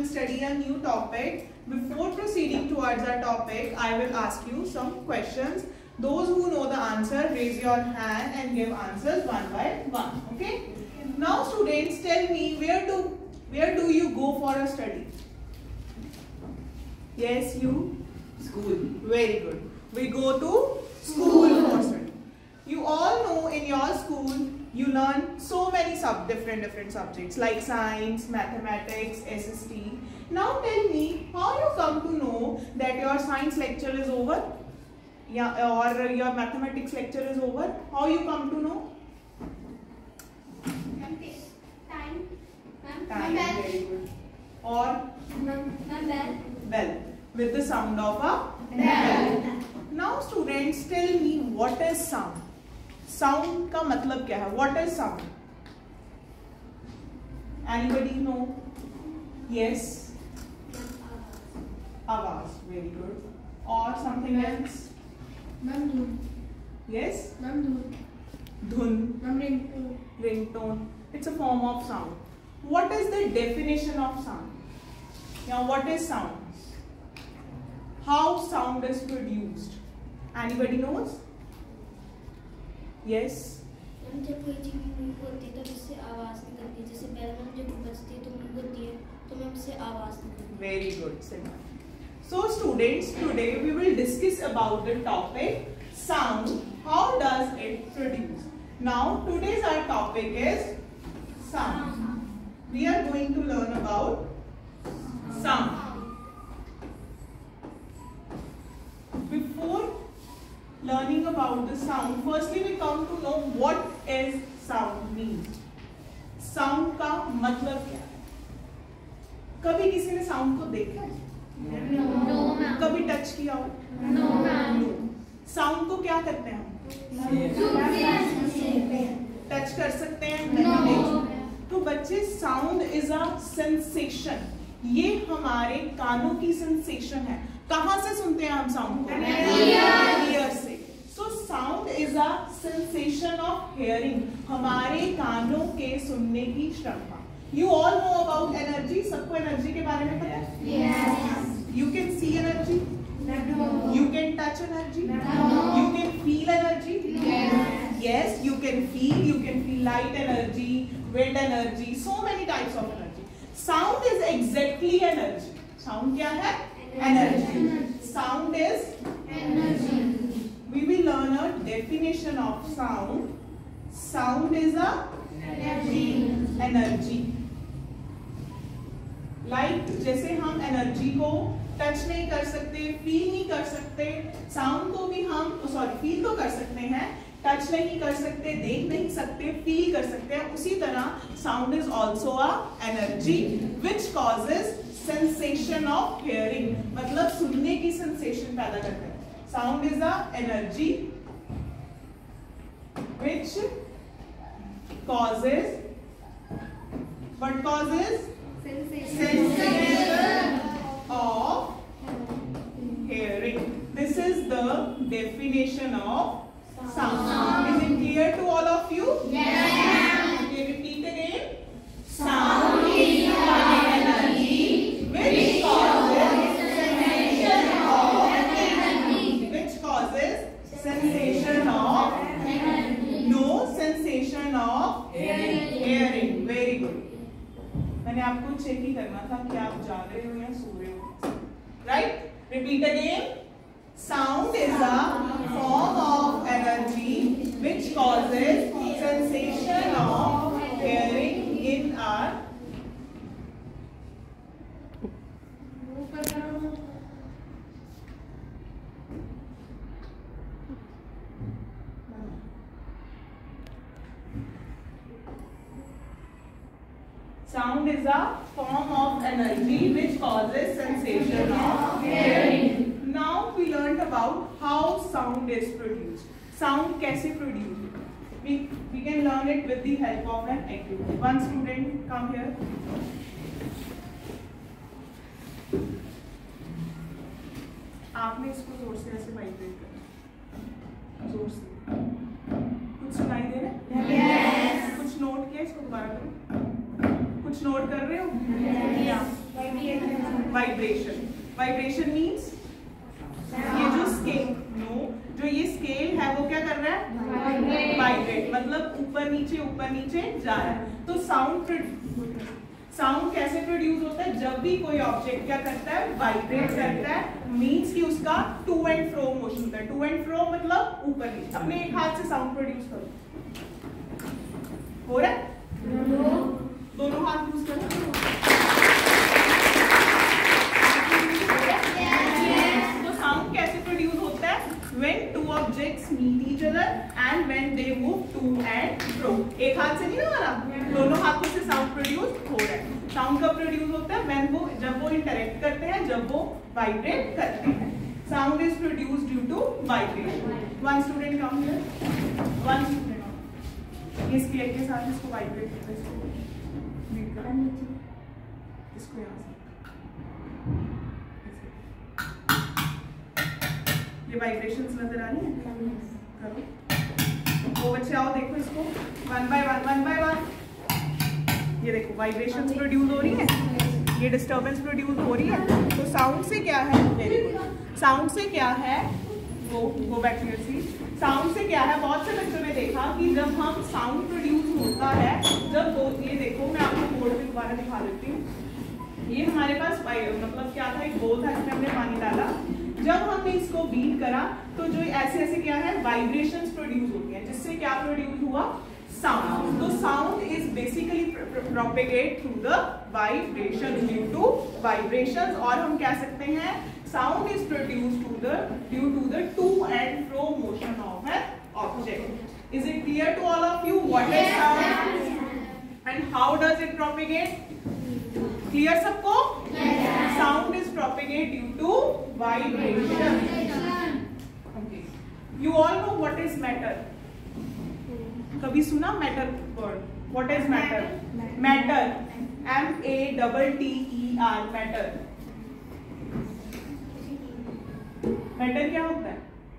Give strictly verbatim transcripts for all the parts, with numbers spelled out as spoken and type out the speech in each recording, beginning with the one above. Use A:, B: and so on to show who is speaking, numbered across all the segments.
A: study a new topic. Before proceeding towards our topic, I will ask you some questions. Those who know the answer, raise your hand and give answers one by one. Okay? Now, students, tell me where do where do you go for a study? Yes, you.
B: School.
A: Very good. We go to school for study. You all know in your school you learn so many sub different different subjects like science, mathematics, S S T. Now tell me how you come to know that your science lecture is over, yeah, or your mathematics lecture is over. How you come to know?
C: Time.
A: Time. Very good. Or
C: Bell.
A: bell, with the sound of a bell. Now students, tell me what is sound? Sound का मतलब क्या है? What is sound? Anybody know? Yes. आवाज. Very good. Or something else? Yes. धुन. Ringtone. It's a form of sound. What is the definition of sound? Now, what is sound? How sound is produced? Anybody knows? Yes.
C: जब कोई चीज move होती है तो इससे आवाज निकलती है, जैसे बैल में जब बजती है तो मूव होती है तो मैं उससे आवाज निकलती है.
A: Very good, Simran. So students, today we will discuss about the topic sound. How does it produce? Now today's our topic is sound. We are going to learn about sound. Before learning about the sound, firstly we come to know what is sound mean. Sound का मतलब क्या है? कभी किसी ने sound को देखा है?
C: No, ma'am.
A: कभी टच किया हो?
C: No, ma'am.
A: साउंड को क्या करते हैं हम? टच कर सकते हैं?
C: No.
A: तो बच्चे, साउंड इज अ सेंसेशन. ये हमारे कानों की सेंसेशन है. कहाँ से सुनते हैं हम साउंड को? ईयर से. So sound is a sensation of hearing. हमारे कानों के सुनने की क्षमता. You all know about energy. सबको एनर्जी के बारे में पता है?
C: Yes.
A: You can see energy. You can touch energy. You can feel energy. Yes, you can feel. You can feel light energy, wind energy, so many types of energy. Sound is exactly energy. Sound क्या है? Energy. Sound is
C: Energy.
A: We will learn a definition of sound. Sound is a
C: Energy.
A: energy. Like जैसे हम energy को touch नहीं कर सकते, feel नहीं कर सकते, साउंड को भी हम सॉरी फील तो कर सकते हैं, टच नहीं कर सकते, देख नहीं सकते, फील कर सकते हैं. उसी तरह sound is also a energy which causes sensation of hearing. मतलब सुनने की सेंसेशन पैदा करते हैं. Sound is a energy which causes what causes sensation of hearing. This is the definition of sound. Is it clear to all of you?
C: Yes.
A: Okay, repeat again.
C: Sound is an energy
A: which causes
C: sensation of energy.
A: which causes sensation of
C: Energy.
A: no sensation of
C: Hearing.
A: hearing. Very good. मैंने आपको check ही करना था कि आप जाग रहे हो या सो रहे हो. Right? Repeat again. Sound is a form of energy which causes sensation of hearing in our Sound is a form of energy which causes sensation of hearing. Now we learned about how sound is produced. Sound कैसे produce होता है? We we can learn it with the help of an activity. One student come here. आपने इसको जोर से ऐसे vibrate करना. जोर से. कुछ सुनाई दे रहा है?
C: Yes.
A: कुछ नोट किया? इसको दोबारा करो. कुछ नोट कर रहे हो?
C: Yes.
A: वाइब्रेशन। वाइब्रेशन मीन्स ये जो स्केल नो जो ये स्केल है वो क्या कर रहा है? वाइब्रेट, मतलब ऊपर नीचे ऊपर नीचे जा रहा है। तो साउंड साउंड कैसे प्रोड्यूस होता है? जब भी कोई ऑब्जेक्ट क्या करता है? वाइब्रेट करता है, मीन्स कि उसका टू एंड फ्रो मोशन होता है। टू एंड फ्रो मतलब ऊपर नीचे। अपने एक हाथ से साउंड प्रोड्यूस करो, हो रहा है? दोनों हाथ यूज करो। तो साउंड कैसे प्रोड्यूस होता है? When two objects meet each other and when they move to and fro। एक हाथ से नहीं हो रहा, दोनों हाथों से साउंड प्रोड्यूस हो रहा है। साउंड कब प्रोड्यूस होता है? When वो जब वो इंटरेक्ट करते हैं, जब वो वाइब्रेट करते हैं। Sound is produce due to vibration. One student come here, one student ये स्केल के साथ इसको वाइब्रेट करते हैं, इसको रीड करो, इसको यहाँ से ये वाइब्रेशंस नजर आ रही है? करो। वो बच्चे आओ देखो इसको, one by one one by one. ये देखो वाइब्रेशंस प्रोड्यूस हो रही है, ये डिस्टर्बेंस प्रोड्यूस हो रही है। तो साउंड से क्या है? Very good. साउंड से क्या है? Go go back to your seat. Sound से क्या है? बहुत से बच्चों ने देखा कि जब हम साउंड प्रोड्यूस होता है, जब वो ये देखो मैं आपको बोर्ड पे दोबारा दिखा देती हूँ। ये हमारे पास मतलब क्या था? एक बोल था जिसमें हमने पानी डाला। जब हमने इसको बीट करा तो जो ऐसे ऐसे क्या है? वाइब्रेशंस प्रोड्यूस होती हैं, जिससे क्या प्रोड्यूस हुआ? साउंड। तो sound is basically propagate through the vibration, due to vibrations. और हम कह सकते हैं sound is produce to the due to the to and fro motion of an object. Is it clear to all of you what is sound and how does it propagate? Clear सबको? Sound is propagate due to vibration. You all know what is matter? कभी सुना matter word? What is matter? Matter, M A double T E R, matter. Matter क्या होता है?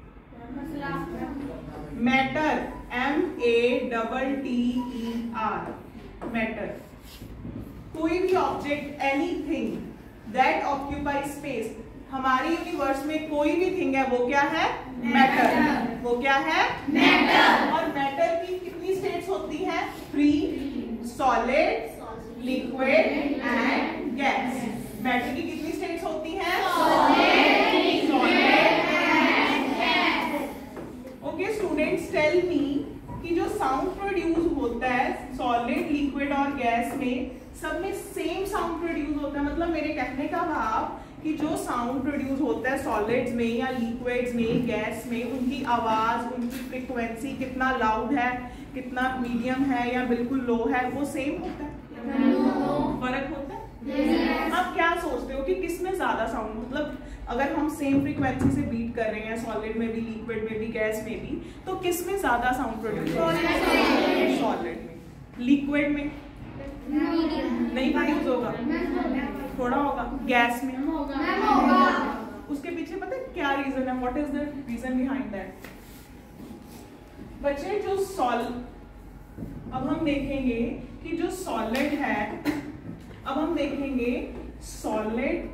A: Matter, M A double T E R, matter. कोई भी object, anything that occupy space, हमारे universe में कोई भी थिंग है वो क्या है? मैटर। वो क्या है? मैटर। और मैटर की कितनी स्टेट्स होती हैं? Three, solid, liquid and gas. Matter की कितनी स्टेट्स होती हैं? Solid, solid and gas. Okay students, tell me कि जो साउंड प्रोड्यूस होता है सॉलिड, लिक्विड और गैस में, सब में सेम साउंड प्रोड्यूस होता है? मतलब मेरे कहने का भाव कि जो साउंड प्रोड्यूस होता है सॉलिड्स में या लिक्विड्स में, गैस में, उनकी आवाज, उनकी फ्रीक्वेंसी कितना लाउड है, कितना मीडियम है या बिल्कुल लो है, वो सेम होता है? फर्क होता है? आप क्या सोचते हो कि किसमें ज्यादा साउंड, मतलब अगर हम सेम फ्रीक्वेंसी से बीट कर रहे हैं सॉलिड में भी, लिक्विड में भी, गैस में भी, तो किसमें ज्यादा साउंड प्रोड्यूस होगा? सॉलिड में। लिक्विड में नहीं प्रोड्यूस होगा, थोड़ा होगा। गैस में होगा। उसके पीछे पता है क्या रीजन है? What is the reason behind that? बच्चे जो सॉल अब हम देखेंगे कि जो सॉलिड है, अब हम देखेंगे सॉलिड,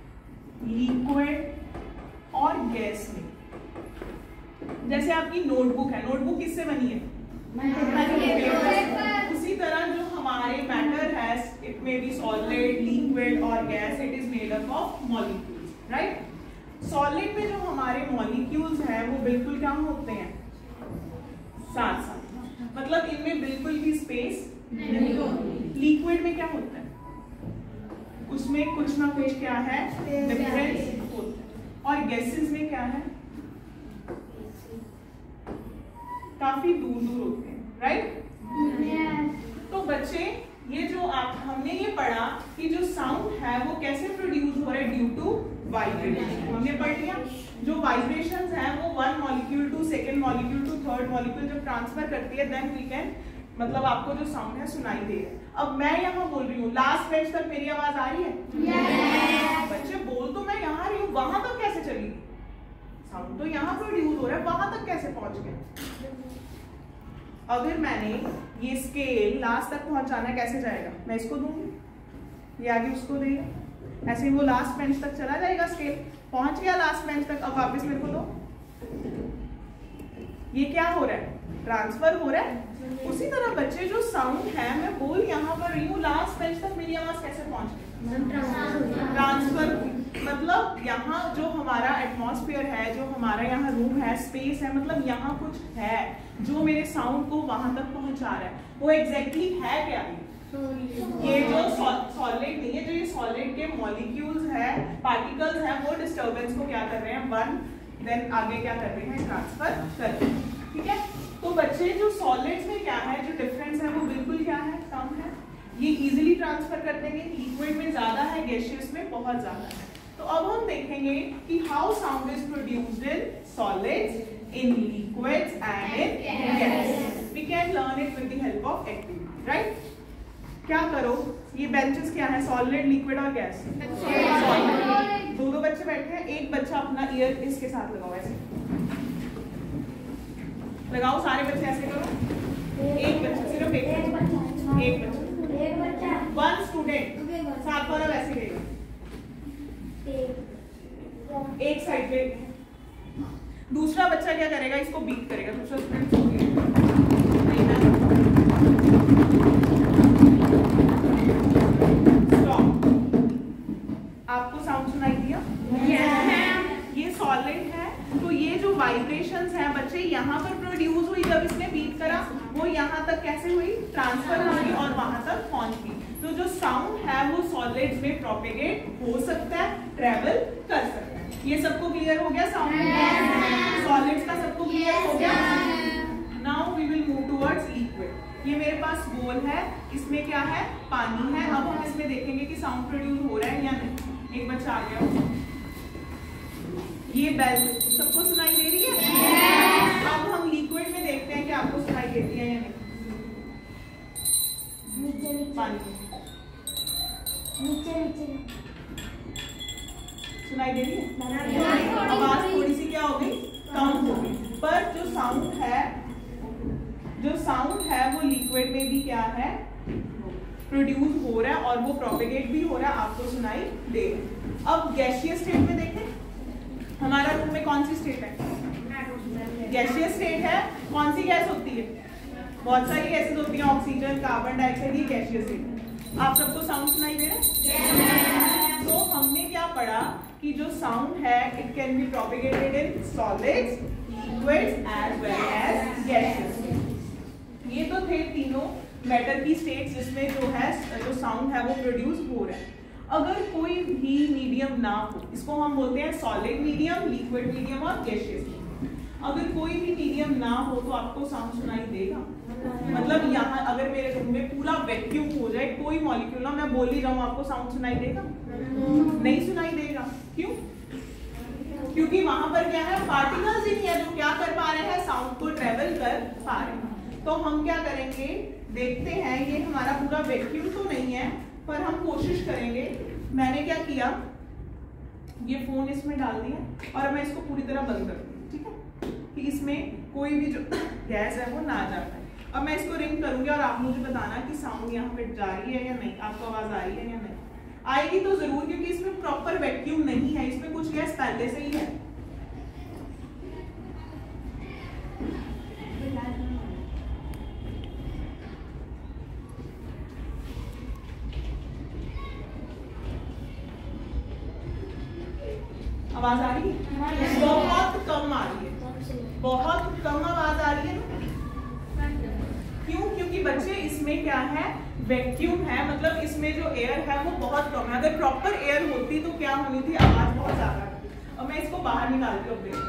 A: लिक्विड और गैस में। जैसे आपकी नोटबुक है, नोटबुक किससे बनी है? उसी तरह जो हमारे मैटर है, it may be solid, liquid और gas, it is made up of molecules, right? Solid में जो हमारे मॉलिक्यूल्स हैं वो बिल्कुल क्या होते हैं? साथ साथ, मतलब इनमें बिल्कुल भी स्पेस नहीं होती। लिक्विड में क्या होता है? उसमें कुछ ना कुछ क्या है? डिफरेंस होता है। और गैसेस में क्या है? काफी दूर दूर होते हैं, राइट? yes. तो बच्चे ये जो आप हमने ये पढ़ा कि जो साउंड है वो कैसे प्रोड्यूस हो रहा है? Due to vibration. हमने पढ़ लिया जो वाइब्रेशंस हैं वो one molecule to second molecule to third molecule जब ट्रांसफर करती है, देन वी कैन, मतलब आपको जो साउंड है सुनाई दे रहा है। अब मैं यहाँ बोल रही हूँ, लास्ट बेंच तक मेरी आवाज आ रही है? yes. बच्चे बोल तो मैं यहाँ रही हूँ, वहां तक कैसे चली? साउंड तो यहाँ प्रोड्यूस हो रहा है, वहां तक कैसे पहुंच गए? अगर मैंने ये स्केल लास्ट तक पहुंचाना है, कैसे जाएगा? मैं इसको दूंगी, ये आगे उसको देगा, ऐसे ही वो लास्ट बेंच तक चला जाएगा, स्केल पहुंच गया लास्ट बेंच तक। अब वापस मेरे को दो, ये क्या हो रहा है, ट्रांसफर हो रहा है। उसी तरह बच्चे जो साउंड है, मैं बोल यहाँ पर रही हूँ, लास्ट बेंच तक मेरी आवाज कैसे पहुंच गई, ट्रांसफर। मतलब यहाँ जो हमारा एटमॉस्फेयर है, जो हमारा यहाँ रूम है, स्पेस है, मतलब यहाँ कुछ है जो मेरे साउंड को वहां तक पहुंचा रहा है। वो एग्जैक्टली है क्या, ये जो सॉलिड नहीं है, जो ये सॉलिड के मॉलिक्यूल्स है, पार्टिकल्स हैं, वो डिस्टर्बेंस को क्या कर रहे हैं, वन देन आगे क्या कर रहे हैं, ट्रांसफर कर रहे हैं। ठीक है, तो बच्चे जो सॉलिड्स में क्या है, जो डिफरेंस है वो बिल्कुल क्या है, कम है। ये इजीली ट्रांसफर कर देंगे, लिक्विड में ज्यादा है, गैसियस में बहुत ज्यादा है। तो अब हम देखेंगे कि how sound is produced in solids, in liquids and in gases. We can learn it with the help of activity, right. क्या करो, ये बेंचेस क्या है, सॉलिड, लिक्विड और गैस। सॉलिड, दो दो बच्चे बैठे हैं, एक बच्चा अपना ईयर इसके साथ लगाओ, ऐसे लगाओ, सारे बच्चे ऐसे करो। एक बच्चा, सिर्फ एक बच्चा, एक बच्चा, वन स्टूडेंट, साथ वाला वैसे रहेगा, एक साइड पे। दूसरा बच्चा क्या करेगा, इसको बीट करेगा, दूसरा स्टूडेंट सो गया। स्टॉप। आपको साउंड सुनाई दिया? yes. ये सॉलिड है, तो ये जो वाइब्रेशंस हैं बच्चे यहाँ पर प्रोड्यूस हुई, जब इसने बीट करा वो यहाँ तक कैसे हुई, ट्रांसफर हुई और वहां तक पहुंच गई। तो जो साउंड है वो सॉलिड्स में प्रोपेगेट हो सकता है, ट्रेवल कर सकता है। ये सबको क्लियर हो गया, साउंड सॉलिड्स का सबको क्लियर हो गया। Now we will move towards liquid. ये मेरे पास बोल है, इसमें क्या है, पानी है। अब हम इसमें देखेंगे कि साउंड प्रोड्यूस हो रहा है या नहीं। एक बच्चा आ गया, ये बेल सबको सुनाई दे रही है? yes. अब हम लिक्विड में देखते हैं कि आपको सुनाई देती है या नहीं।
C: नीचे नीचे
A: पानी
C: नीचे नीचे
A: सुनाई दे रही है? आवाज थोड़ी सी क्या हो गई, कम हो गई। पर जो साउंड है, जो साउंड है वो लिक्विड में भी क्या है, प्रोड्यूस हो रहा है और वो प्रोपेगेट भी हो रहा है, आपको सुनाई दे रहा है। अब गैसियस स्टेट में देखें, हमारा रूम में कौन सी स्टेट है, गैसियस स्टेट है। कौन सी गैस होती है, बहुत सारी गैसेस होती हैं, ऑक्सीजन, कार्बन डाइऑक्साइड, ये गैसियस स्टेट। आप सबको साउंड सुनाई दे रहा है? तो हमने क्या पढ़ा कि जो साउंड है it can be propagated in solids, liquids as well as gases. ये तो थे तीनों मैटर की स्टेट्स जिसमें जो है जो साउंड है वो प्रोड्यूस हो रहा है। अगर कोई भी मीडियम ना हो, इसको हम बोलते हैं सॉलिड मीडियम, लिक्विड मीडियम और गैसियस मीडियम। अगर कोई भी मीडियम ना हो तो आपको साउंड सुनाई देगा? मतलब यहाँ अगर मेरे रूम में पूरा वैक्यूम हो जाए, कोई मॉलिक्यूल ना, मैं बोल ही रहा हूँ, आपको साउंड सुनाई देगा? नहीं सुनाई देगा। क्यों? क्योंकि वहां पर क्या है, पार्टिकल्स ही नहीं है जो क्या कर पा रहे हैं, साउंड को ट्रेवल कर पा रहे हैं। तो हम क्या करेंगे, देखते हैं, ये हमारा पूरा वैक्यूम तो नहीं है पर हम कोशिश करेंगे। मैंने क्या किया, ये फोन इसमें डाल दिया और मैं इसको पूरी तरह बंद कर दूँ, ठीक है, कि इसमें कोई भी जो गैस है वो ना जा पाए। अब मैं इसको रिंग करूंगी और आप मुझे बताना कि साउंड यहाँ पे जा रही है या नहीं, आपको आवाज आ रही है या नहीं। आएगी तो जरूर, क्योंकि इसमें प्रॉपर वैक्यूम नहीं है, इसमें कुछ गैस पहले से ही है। आवाज आ रही है? बहुत कम आ रही है, बहुत कम आवाज आ रही है। क्यों? क्योंकि बच्चे इसमें क्या है, वैक्यूम है, मतलब इसमें जो एयर है वो बहुत कम है। अगर प्रॉपर एयर होती तो क्या होनी थी, आवाज बहुत ज्यादा। और मैं इसको बाहर निकालती हूँ,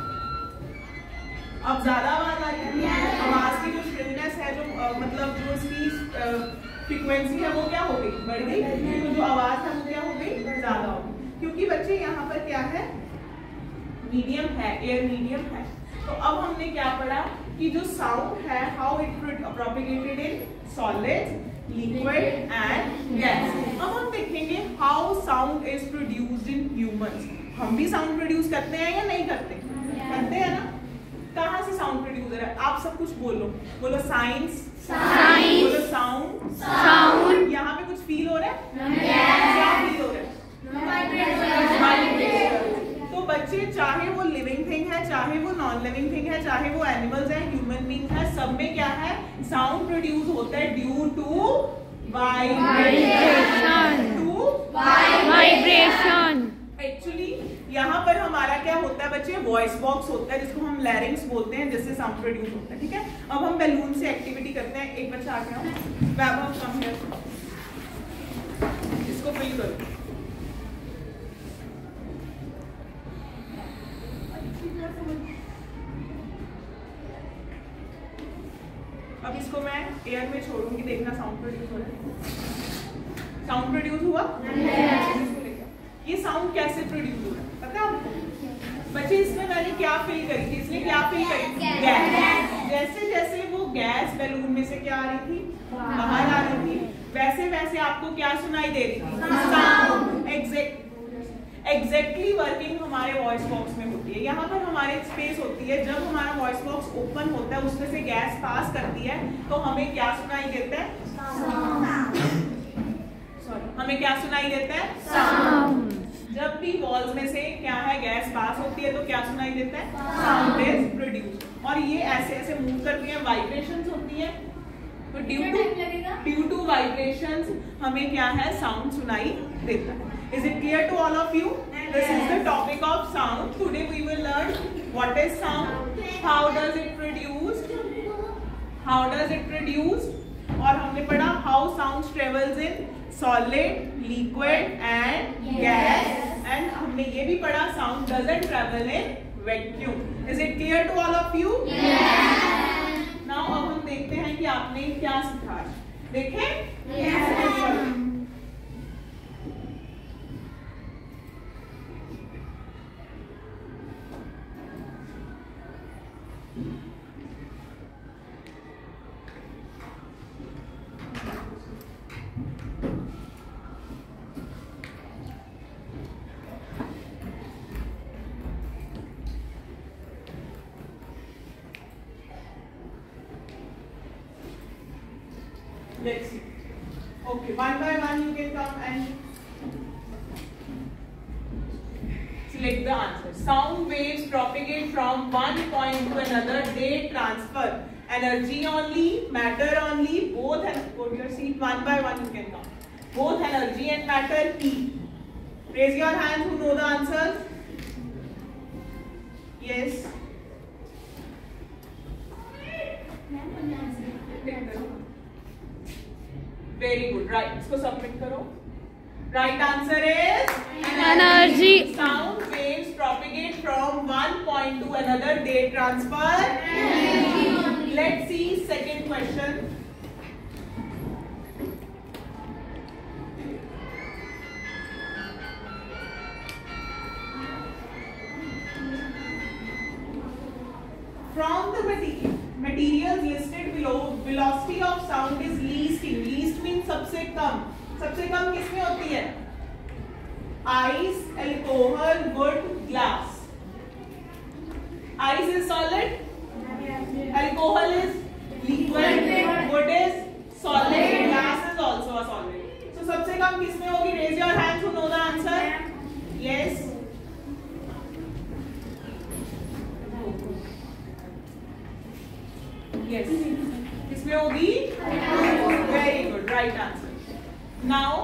A: अब ज्यादा आवाज आ रही है। आवाज की जो श्रिलनेस है, जो आ, मतलब जो इसकी फ्रीक्वेंसी है वो क्या हो गई, बढ़ गई। तो जो आवाज है वो क्या हो गई, ज्यादा हो गई। क्योंकि बच्चे यहाँ पर क्या है, मीडियम है, एयर मीडियम है। तो अब हमने क्या पढ़ा कि जो साउंड है, how it propagated in solids, liquid and gas. अब हम देखेंगे how sound is produced in humans. हम भी साउंड प्रोड्यूस करते हैं या नहीं करते? करते हैं ना। कहाँ से साउंड प्रोड्यूस हो रहा है, आप सब कुछ बोलो, बोलो साइंस,
C: साइंस,
A: बोलो साउंड,
C: साउंड।
A: यहाँ पे कुछ फील हो रहा है? क्या फील हो रहा है? तो बच्चे, चाहे वो लिविंग थिंग है, चाहे वो नॉन लिविंग थिंग है, चाहे वो एनिमल्स है, ह्यूमन बीइंग्स है, सब में क्या है, साउंड प्रोड्यूस होता है due to vibration. To vibration. Actually यहाँ पर हमारा क्या होता है बच्चे, वॉइस बॉक्स होता है जिसको हम लैरिंग्स बोलते हैं, जिससे साउंड प्रोड्यूस होता है। ठीक है, अब हम बैलून से एक्टिविटी करते हैं। एक बच्चा आ गया, वैभव कम हियर, इसको फिल करो। अब इसको मैं एयर में छोड़ूंगी, देखना साउंड प्रोड्यूस हो रहा है। साउंड प्रोड्यूस हुआ? ये साउंड कैसे प्रोड्यूस हो रहा है पता है आपको बच्चे? इसमें मैंने क्या फिल करी थी, इसने क्या फिल करी थी? गैस। जैसे जैसे वो गैस बैलून में से क्या आ रही थी, बाहर आ रही थी, वैसे वैसे आपको क्या सुनाई दे रही थी? साउंड। एग्जैक्ट एग्जैक्टली वर्किंग हमारे वॉइस बॉक्स में होती है। यहाँ पर हमारे स्पेस होती है, जब हमारा वॉइस बॉक्स ओपन होता है, उसमें से गैस पास करती है, तो हमें क्या सुनाई देता है? सॉरी, हमें क्या सुनाई देता है? साउंड। जब भी वॉल्स में से क्या है, गैस पास होती है, तो क्या सुनाई देता है? Sound is produce. और ये ऐसे ऐसे मूव करती है, वाइब्रेशंस होती है, तो due to due to vibrations हमें क्या है, साउंड सुनाई देता है। Is it clear to all of you? This is the topic of sound. Today we will learn what is sound, how does it produced, how does it produced, और हमने पढ़ा how sound travels in solid, liquid and gas, and हमने ये भी पढ़ा sound doesn't travel in vacuum. Is it clear to all of you? Yes. Now अब हम देखते हैं कि आपने क्या सीखा। देखें? Yes. Let's see. Okay, one by one you can come and select the answer. Sound waves propagate from one point to another. They transfer energy only, matter only, both, and go to your seat. One by one you can come. Both energy and matter, heat. Raise your hand who know the answers. Yes. Very good. Right. इसको submit करो. Right answer is
B: energy.
A: Sound waves propagate from one point to another. They transfer energy. Let's see second question. From the material, materials listed below, velocity of sound is least in. Least means सबसे कम. सबसे कम किसमें होती है? Ice, alcohol, wood, glass. Ice is solid. Alcohol is liquid. Wood is solid. Glass is also a solid. So सबसे कम किसमें होगी? Raise your hands who know the answer. Yes. Yes. किसमें होगी? Very good. Right answer. Now